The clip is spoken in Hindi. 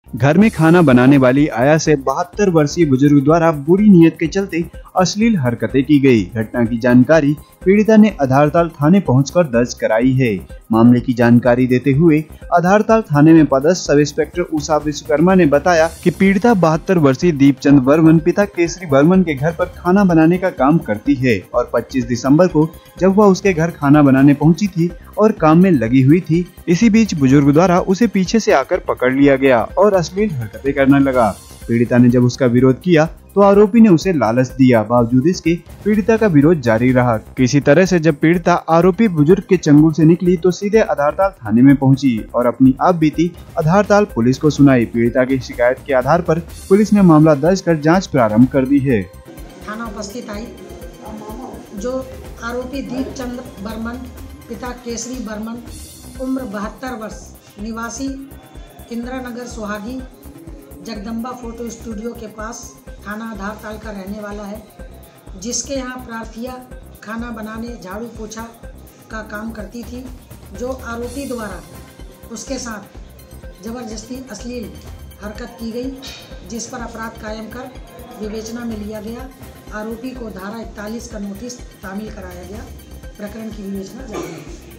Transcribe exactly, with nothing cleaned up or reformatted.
घर में खाना बनाने वाली आया से बहत्तर वर्षीय बुजुर्ग द्वारा बुरी नीयत के चलते अश्लील हरकतें की गई। घटना की जानकारी पीड़िता ने आधारताल थाने पहुंचकर दर्ज कराई है। मामले की जानकारी देते हुए आधारताल थाने में पदस्थ सब इंस्पेक्टर उषा विश्वकर्मा ने बताया कि पीड़िता बहत्तर वर्षीय दीपचंद वर्मन पिता केसरी वर्मन के घर पर खाना बनाने का काम करती है और पच्चीस दिसंबर को जब वह उसके घर खाना बनाने पहुंची थी और काम में लगी हुई थी, इसी बीच बुजुर्ग द्वारा उसे पीछे से आकर पकड़ लिया गया और अश्लील हरकतें करने लगा। पीड़िता ने जब उसका विरोध किया तो आरोपी ने उसे लालच दिया। बावजूद इसके पीड़िता का विरोध जारी रहा। किसी तरह से जब पीड़िता आरोपी बुजुर्ग के चंगुल से निकली तो सीधे आधारताल थाने में पहुंची और अपनी आप बीती आधारताल पुलिस को सुनाई। पीड़िता की शिकायत के आधार पर पुलिस ने मामला दर्ज कर जांच प्रारंभ कर दी है। थाना उपस्थित आई जो आरोपी दीपचंद बर्मन पिता केसरी बर्मन उम्र बहत्तर वर्ष निवासी इंदिरानगर सुहागी जगदम्बा फोटो स्टूडियो के पास थाना आधारताल का रहने वाला है, जिसके यहाँ प्रार्थिया खाना बनाने झाड़ू पोछा का काम करती थी, जो आरोपी द्वारा उसके साथ जबरदस्ती अश्लील हरकत की गई, जिस पर अपराध कायम कर विवेचना में लिया गया। आरोपी को धारा इकतालीस का नोटिस तामील कराया गया। प्रकरण की विवेचना जारी है।